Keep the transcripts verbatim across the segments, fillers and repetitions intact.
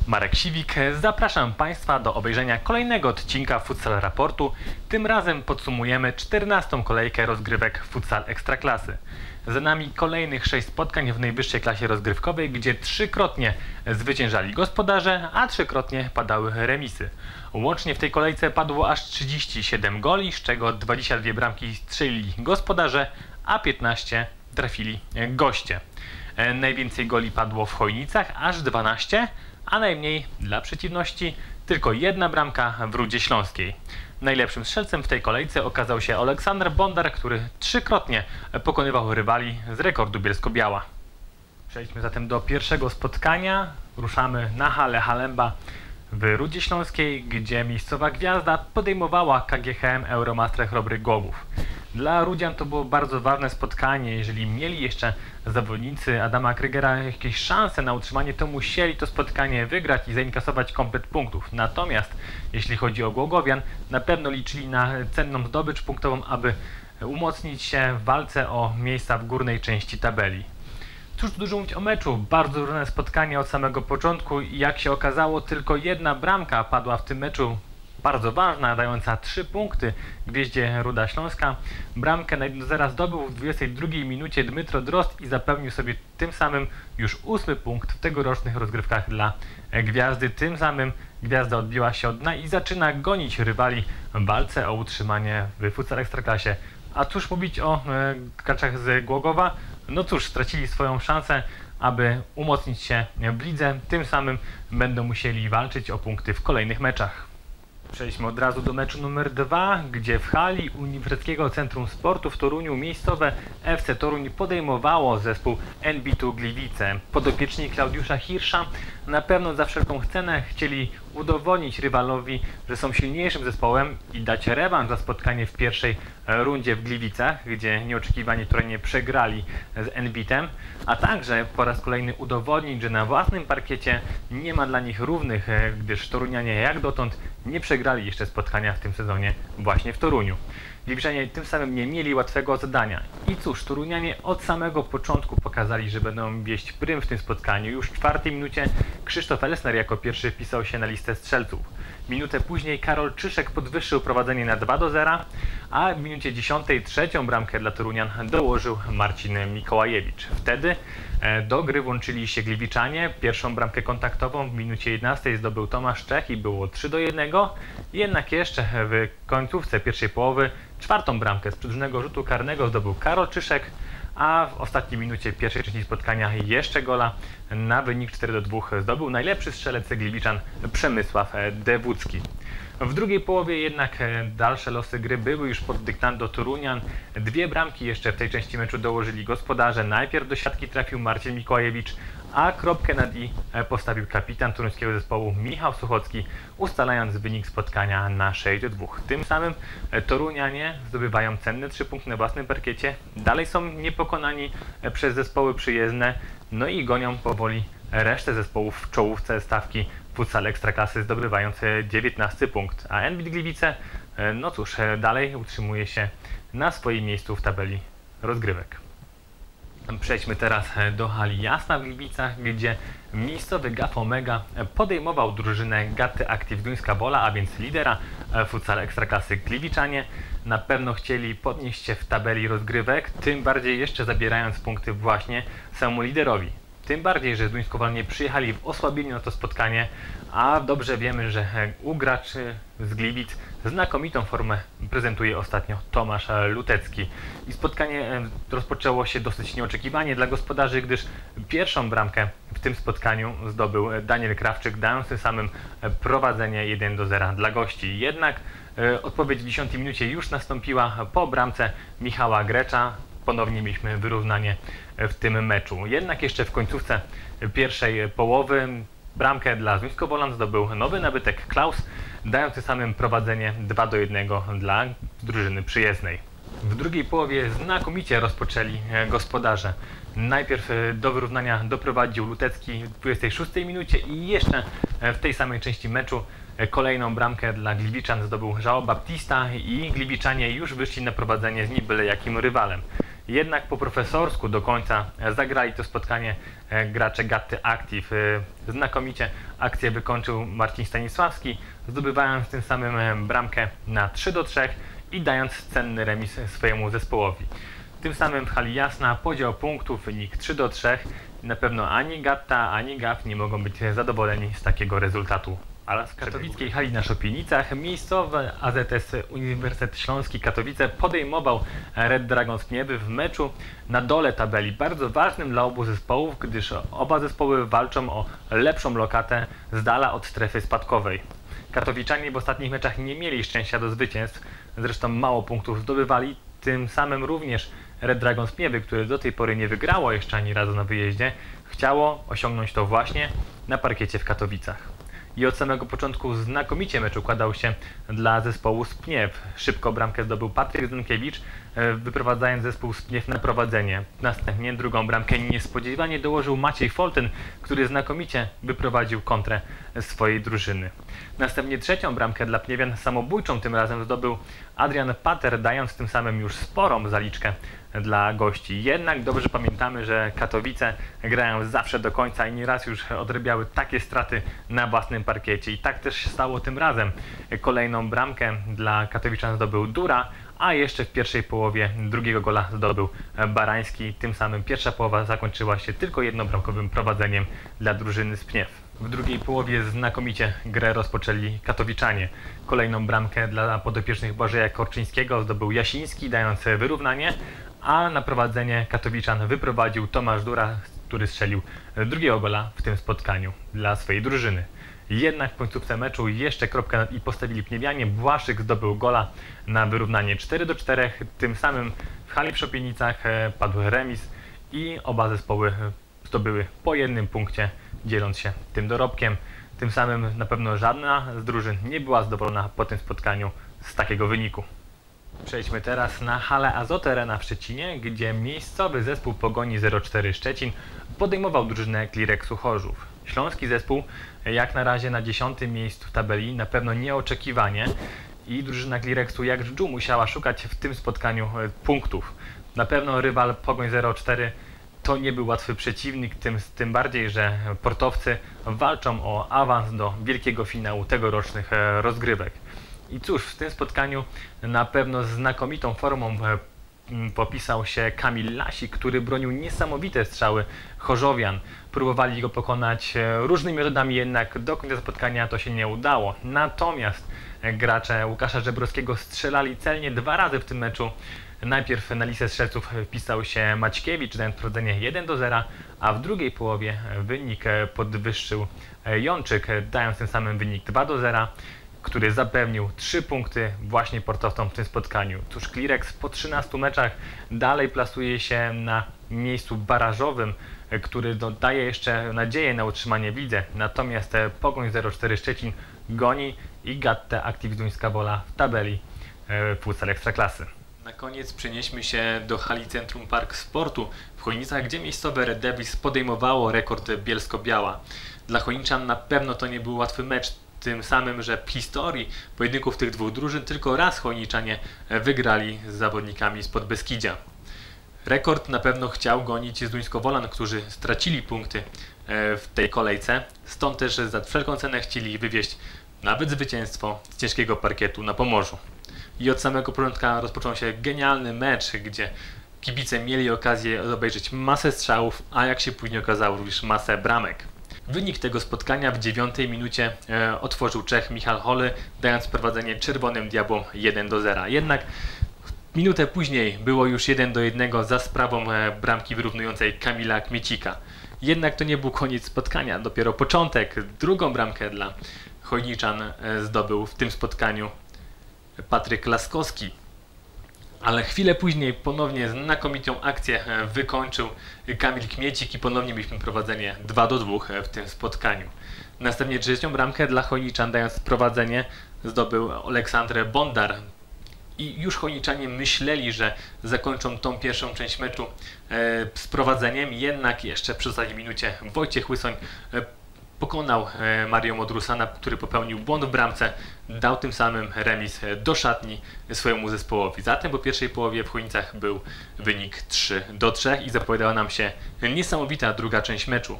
Marek Siwik, zapraszam Państwa do obejrzenia kolejnego odcinka Futsal Raportu. Tym razem podsumujemy czternastą kolejkę rozgrywek Futsal Ekstraklasy. Za nami kolejnych sześć spotkań w najwyższej klasie rozgrywkowej, gdzie trzykrotnie zwyciężali gospodarze, a trzykrotnie padały remisy. Łącznie w tej kolejce padło aż trzydzieści siedem goli, z czego dwadzieścia dwie bramki strzelili gospodarze, a piętnaście trafili goście. Najwięcej goli padło w Chojnicach, aż dwanaście, a najmniej dla przeciwności tylko jedna bramka w Rudzie Śląskiej. Najlepszym strzelcem w tej kolejce okazał się Aleksander Bondar, który trzykrotnie pokonywał rywali z rekordu Bielsko-Biała. Przejdźmy zatem do pierwszego spotkania. Ruszamy na halę Halemba w Rudzie Śląskiej, gdzie miejscowa gwiazda podejmowała K G H M Euromaster Chrobry Głogów. Dla Rudzian to było bardzo ważne spotkanie. Jeżeli mieli jeszcze zawodnicy Adama Krygera jakieś szanse na utrzymanie, to musieli to spotkanie wygrać i zainkasować komplet punktów. Natomiast jeśli chodzi o Głogowian, na pewno liczyli na cenną zdobycz punktową, aby umocnić się w walce o miejsca w górnej części tabeli. Cóż tu dużo mówić o meczu, bardzo różne spotkania od samego początku i jak się okazało, tylko jedna bramka padła w tym meczu, bardzo ważna, dająca trzy punkty gwieździe Ruda Śląska. Bramkę na jeden do zera zdobył w dwudziestej drugiej minucie Dmytro Drozd i zapewnił sobie tym samym już ósmy punkt w tegorocznych rozgrywkach dla gwiazdy. Tym samym gwiazda odbiła się od dna i zaczyna gonić rywali w walce o utrzymanie w Futsal Ekstraklasie. A cóż mówić o e, graczach z Głogowa? No cóż, stracili swoją szansę, aby umocnić się w lidze. Tym samym będą musieli walczyć o punkty w kolejnych meczach. Przejdźmy od razu do meczu numer dwa, gdzie w hali Uniwersyteckiego Centrum Sportu w Toruniu miejscowe F C Toruń podejmowało zespół N B dwa Gliwice. Podopieczni Klaudiusza Hirsza na pewno za wszelką cenę chcieli udowodnić rywalowi, że są silniejszym zespołem i dać rewanż za spotkanie w pierwszej rundzie w Gliwicach, gdzie nieoczekiwanie Torunianie przegrali z N B tem, a także po raz kolejny udowodnić, że na własnym parkiecie nie ma dla nich równych, gdyż Torunianie jak dotąd nie przegrali jeszcze spotkania w tym sezonie właśnie w Toruniu. Gliwiczanie tym samym nie mieli łatwego zadania. I cóż, Torunianie od samego początku pokazali, że będą wieść prym w tym spotkaniu. Już w czwartej minucie Krzysztof Elsner jako pierwszy wpisał się na listę strzelców. Minutę później Karol Czyszek podwyższył prowadzenie na dwa do zera, a w minucie dziesiątej trzecią bramkę dla Torunian dołożył Marcin Mikołajewicz. Wtedy do gry włączyli się Gliwiczanie. Pierwszą bramkę kontaktową w minucie jedenastej zdobył Tomasz Czech i było trzy do jednego. Jednak jeszcze w końcówce pierwszej połowy czwartą bramkę z przedłużonego rzutu karnego zdobył Karol Czyszek, a w ostatniej minucie pierwszej części spotkania jeszcze gola na wynik cztery do dwóch zdobył najlepszy strzelec Gliwiczan Przemysław Dewódzki. W drugiej połowie jednak dalsze losy gry były już pod dyktando Torunian. Dwie bramki jeszcze w tej części meczu dołożyli gospodarze. Najpierw do siatki trafił Marcin Mikołajewicz, a kropkę nad i postawił kapitan toruńskiego zespołu Michał Suchocki, ustalając wynik spotkania na sześć do dwóch. Tym samym Torunianie zdobywają cenne trzy punkty na własnym parkiecie. Dalej są niepokonani przez zespoły przyjezdne, no i gonią powoli resztę zespołów w czołówce stawki Futsal Ekstraklasy, zdobywając dziewiętnasty punkt. A N B dwa Gliwice, no cóż, dalej utrzymuje się na swoim miejscu w tabeli rozgrywek. Przejdźmy teraz do hali Jasna w Gliwicach, gdzie miejscowy Gaf Omega podejmował drużynę Gaty Active Duńska Wola, a więc lidera Futsal Ekstraklasy. Gliwiczanie na pewno chcieli podnieść się w tabeli rozgrywek, tym bardziej jeszcze zabierając punkty właśnie samemu liderowi. Tym bardziej, że Duńsko-Wolnie przyjechali w osłabieniu na to spotkanie, a dobrze wiemy, że u graczy z Gliwic znakomitą formę prezentuje ostatnio Tomasz Lutecki. I spotkanie rozpoczęło się dosyć nieoczekiwanie dla gospodarzy, gdyż pierwszą bramkę w tym spotkaniu zdobył Daniel Krawczyk, dając tym samym prowadzenie jeden do zera dla gości. Jednak odpowiedź w dziesiątej minucie już nastąpiła po bramce Michała Grecza. Ponownie mieliśmy wyrównanie w tym meczu. Jednak jeszcze w końcówce pierwszej połowy bramkę dla Zduńsko-Wolan zdobył nowy nabytek Klaus, dając tym samym prowadzenie dwa do jednego dla drużyny przyjezdnej. W drugiej połowie znakomicie rozpoczęli gospodarze. Najpierw do wyrównania doprowadził Lutecki w dwudziestej szóstej minucie i jeszcze w tej samej części meczu kolejną bramkę dla Gliwiczan zdobył João Baptista i Gliwiczanie już wyszli na prowadzenie z nie byle jakim rywalem. Jednak po profesorsku do końca zagrali to spotkanie gracze Gatty Active. Znakomicie akcję wykończył Marcin Stanisławski, zdobywając tym samym bramkę na trzy do trzech i dając cenny remis swojemu zespołowi. Tym samym w hali Jasna podział punktów, wynik trzy do trzech. Na pewno ani Gatta, ani G A F nie mogą być zadowoleni z takiego rezultatu. Ale w katowickiej hali na Szopienicach miejscowy A Z S Uniwersytet Śląski Katowice podejmował Red Dragons Pniewy w meczu na dole tabeli, bardzo ważnym dla obu zespołów, gdyż oba zespoły walczą o lepszą lokatę z dala od strefy spadkowej. Katowiczanie w ostatnich meczach nie mieli szczęścia do zwycięstw, zresztą mało punktów zdobywali, tym samym również Red Dragons Pniewy, które do tej pory nie wygrało jeszcze ani razu na wyjeździe, chciało osiągnąć to właśnie na parkiecie w Katowicach. I od samego początku znakomicie mecz układał się dla zespołu z Pniew. Szybko bramkę zdobył Patryk Zenkiewicz, wyprowadzając zespół z Pniew na prowadzenie. Następnie drugą bramkę niespodziewanie dołożył Maciej Foltyn, który znakomicie wyprowadził kontrę swojej drużyny. Następnie trzecią bramkę dla Pniewian, samobójczą tym razem, zdobył Adrian Pater, dając tym samym już sporą zaliczkę dla gości. Jednak dobrze pamiętamy, że Katowice grają zawsze do końca i nieraz już odrabiały takie straty na własnym parkiecie. I tak też się stało tym razem. Kolejną bramkę dla Katowiczan zdobył Dura, a jeszcze w pierwszej połowie drugiego gola zdobył Barański. Tym samym pierwsza połowa zakończyła się tylko jednobramkowym prowadzeniem dla drużyny z Pniew. W drugiej połowie znakomicie grę rozpoczęli katowiczanie. Kolejną bramkę dla podopiecznych Bożeja Korczyńskiego zdobył Jasiński, dając wyrównanie, a na prowadzenie katowiczan wyprowadził Tomasz Dura, który strzelił drugiego gola w tym spotkaniu dla swojej drużyny. Jednak w końcówce meczu jeszcze kropkę i postawili Pniewianie. Błaszczyk zdobył gola na wyrównanie cztery do czterech. Tym samym w hali w Szopienicach padł remis i oba zespoły zdobyły po jednym punkcie, dzieląc się tym dorobkiem. Tym samym na pewno żadna z drużyn nie była zadowolona po tym spotkaniu z takiego wyniku. Przejdźmy teraz na halę Azoty Arena w Szczecinie, gdzie miejscowy zespół Pogoni zero cztery Szczecin podejmował drużynę Klireksu Chorzów. Śląski zespół jak na razie na dziesiątym miejscu w tabeli, na pewno nieoczekiwanie, i drużyna Klireksu jak dżdżu musiała szukać w tym spotkaniu punktów. Na pewno rywal Pogoń zero cztery to nie był łatwy przeciwnik, tym, tym bardziej, że portowcy walczą o awans do wielkiego finału tegorocznych rozgrywek. I cóż, w tym spotkaniu na pewno znakomitą formą popisał się Kamil Lasik, który bronił niesamowite strzały Chorzowian. Próbowali go pokonać różnymi metodami, jednak do końca spotkania to się nie udało. Natomiast gracze Łukasza Żebrowskiego strzelali celnie dwa razy w tym meczu. Najpierw na listę strzelców wpisał się Maćkiewicz, dając prowadzenie jeden do zera, a w drugiej połowie wynik podwyższył Jączyk, dając tym samym wynik dwa do zera. Który zapewnił trzy punkty właśnie portowcom w tym spotkaniu. Cóż, Klireks po trzynastu meczach dalej plasuje się na miejscu barażowym, który daje jeszcze nadzieję na utrzymanie w lidze. Natomiast Pogoń zero cztery Szczecin goni i Gattę Active Duńska Wola w tabeli futsal Ekstraklasy. Na koniec przenieśmy się do hali Centrum Park Sportu w Chojnicach, gdzie miejscowe Red Devils podejmowało rekord Bielsko-Biała. Dla Chojniczan na pewno to nie był łatwy mecz, tym samym, że w historii pojedynków tych dwóch drużyn tylko raz Chojniczanie wygrali z zawodnikami z Podbeskidzia. Rekord na pewno chciał gonić Zduńsko-Wolan, którzy stracili punkty w tej kolejce, stąd też za wszelką cenę chcieli wywieźć nawet zwycięstwo z ciężkiego parkietu na Pomorzu. I od samego początku rozpoczął się genialny mecz, gdzie kibice mieli okazję obejrzeć masę strzałów, a jak się później okazało, również masę bramek. Wynik tego spotkania w dziewiątej minucie e, otworzył Czech Michal Holy, dając prowadzenie Czerwonym Diabłom jeden do zera. Jednak minutę później było już jeden do jednego za sprawą e, bramki wyrównującej Kamila Kmiecika. Jednak to nie był koniec spotkania, dopiero początek. Drugą bramkę dla Chojniczan e, zdobył w tym spotkaniu Patryk Laskowski. Ale chwilę później ponownie znakomitą akcję wykończył Kamil Kmiecik i ponownie mieliśmy prowadzenie dwa do dwóch w tym spotkaniu. Następnie trzecią bramkę dla Chojniczan, dając prowadzenie, zdobył Aleksandr Bondar. I już Chojniczanie myśleli, że zakończą tą pierwszą część meczu z prowadzeniem, jednak jeszcze przy ostatniej minucie Wojciech Łysoń pokonał Mario Modrusana, który popełnił błąd w bramce, dał tym samym remis do szatni swojemu zespołowi. Zatem po pierwszej połowie w Chojnicach był wynik trzy do trzech i zapowiadała nam się niesamowita druga część meczu.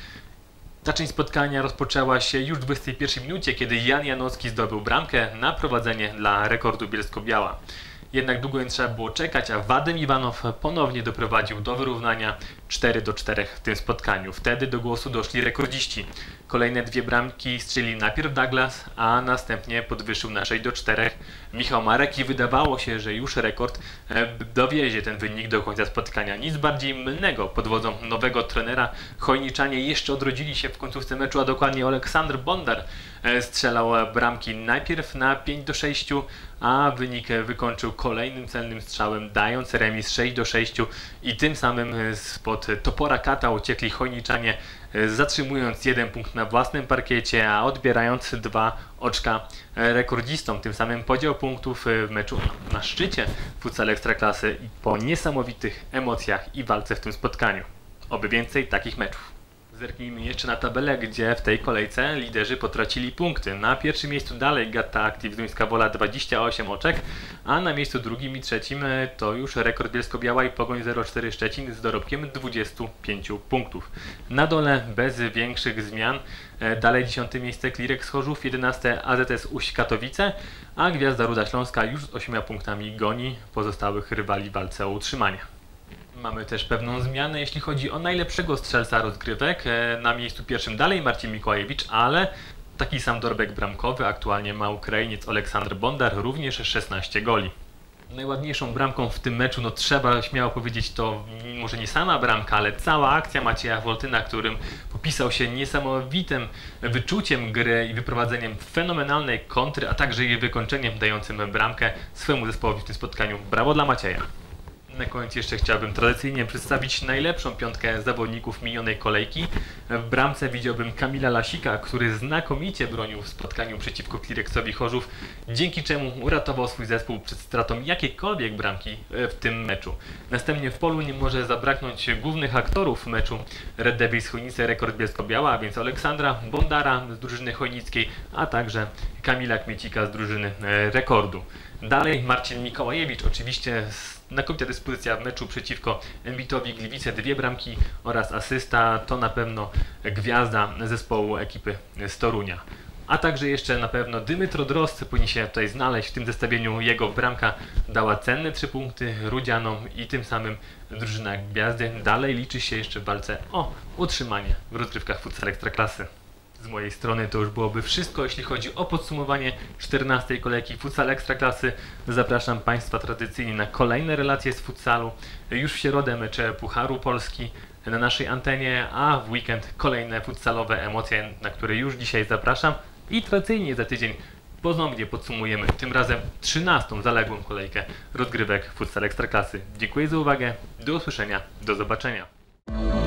Ta część spotkania rozpoczęła się już w dwudziestej pierwszej minucie, kiedy Jan Janowski zdobył bramkę na prowadzenie dla Rekordu Bielsko-Biała. Jednak długo nie trzeba było czekać, a Wadim Iwanow ponownie doprowadził do wyrównania cztery do czterech w tym spotkaniu. Wtedy do głosu doszli rekordziści. Kolejne dwie bramki strzelił najpierw Douglas, a następnie podwyższył na sześć do czterech Michał Marek i wydawało się, że już rekord dowiezie ten wynik do końca spotkania. Nic bardziej mylnego. Pod wodzą nowego trenera chojniczanie jeszcze odrodzili się w końcówce meczu, a dokładnie Aleksander Bondar strzelał bramki najpierw na pięć do sześciu, a wynik wykończył kolejnym celnym strzałem, dając remis sześć do sześciu i tym samym spod topora kata uciekli chojniczanie, zatrzymując jeden punkt na własnym parkiecie, a odbierając dwa oczka rekordzistom. Tym samym podział punktów w meczu na szczycie futsal Ekstraklasy i po niesamowitych emocjach i walce w tym spotkaniu. Oby więcej takich meczów. Zerknijmy jeszcze na tabelę, gdzie w tej kolejce liderzy potracili punkty. Na pierwszym miejscu dalej Gata Active Zduńska Wola dwadzieścia osiem oczek, a na miejscu drugim i trzecim to już Rekord Bielsko-Biała i Pogoń zero cztery Szczecin z dorobkiem dwudziestu pięciu punktów. Na dole bez większych zmian dalej dziesiąte miejsce Klirek z Chorzów, jedenaste A Z S Uść Katowice, a Gwiazda Ruda Śląska już z ośmioma punktami goni pozostałych rywali w walce o utrzymanie. Mamy też pewną zmianę, jeśli chodzi o najlepszego strzelca rozgrywek. Na miejscu pierwszym dalej Marcin Mikołajewicz, ale taki sam dorobek bramkowy aktualnie ma Ukrainiec Aleksander Bondar, również szesnaście goli. Najładniejszą bramką w tym meczu, no trzeba śmiało powiedzieć, to może nie sama bramka, ale cała akcja Macieja Woltyna, którym popisał się niesamowitym wyczuciem gry i wyprowadzeniem fenomenalnej kontry, a także jej wykończeniem dającym bramkę swojemu zespołowi w tym spotkaniu. Brawo dla Macieja! Na koniec jeszcze chciałbym tradycyjnie przedstawić najlepszą piątkę zawodników minionej kolejki. W bramce widziałbym Kamila Lasika, który znakomicie bronił w spotkaniu przeciwko Klireksowi Chorzów, dzięki czemu uratował swój zespół przed stratą jakiejkolwiek bramki w tym meczu. Następnie w polu nie może zabraknąć głównych aktorów meczu Red Devils Chojnice Rekord Bielsko-Biała, a więc Aleksandra Bondara z drużyny chojnickiej, a także Kamila Kmiecika z drużyny Rekordu. Dalej Marcin Mikołajewicz, oczywiście znakomita dyspozycja w meczu przeciwko Enbitowi Gliwice, dwie bramki oraz asysta, to na pewno gwiazda zespołu ekipy z Torunia. A także jeszcze na pewno Dymitro Drozd powinien się tutaj znaleźć w tym zestawieniu. Jego bramka dała cenne trzy punkty Rudzianom i tym samym drużyna Gwiazdy dalej liczy się jeszcze w walce o utrzymanie w rozgrywkach futsal Ekstraklasy. Z mojej strony to już byłoby wszystko, jeśli chodzi o podsumowanie czternastej kolejki futsal Ekstraklasy. Zapraszam Państwa tradycyjnie na kolejne relacje z futsalu. Już w środę mecze Pucharu Polski na naszej antenie, a w weekend kolejne futsalowe emocje, na które już dzisiaj zapraszam. I tradycyjnie za tydzień ponownie podsumujemy, tym razem trzynastą zaległą kolejkę rozgrywek futsal Ekstraklasy. Dziękuję za uwagę, do usłyszenia, do zobaczenia.